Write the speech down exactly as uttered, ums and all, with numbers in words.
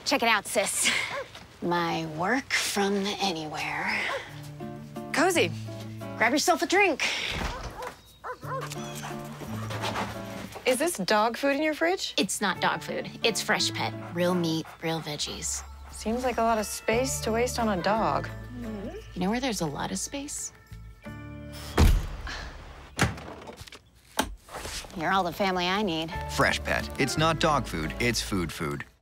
Check it out, sis. My work from anywhere. Cozy. Grab yourself a drink. Is this dog food in your fridge? It's not dog food. It's Freshpet. Real meat, real veggies. Seems like a lot of space to waste on a dog. You know where there's a lot of space? You're all the family I need. Freshpet. It's not dog food, it's food food.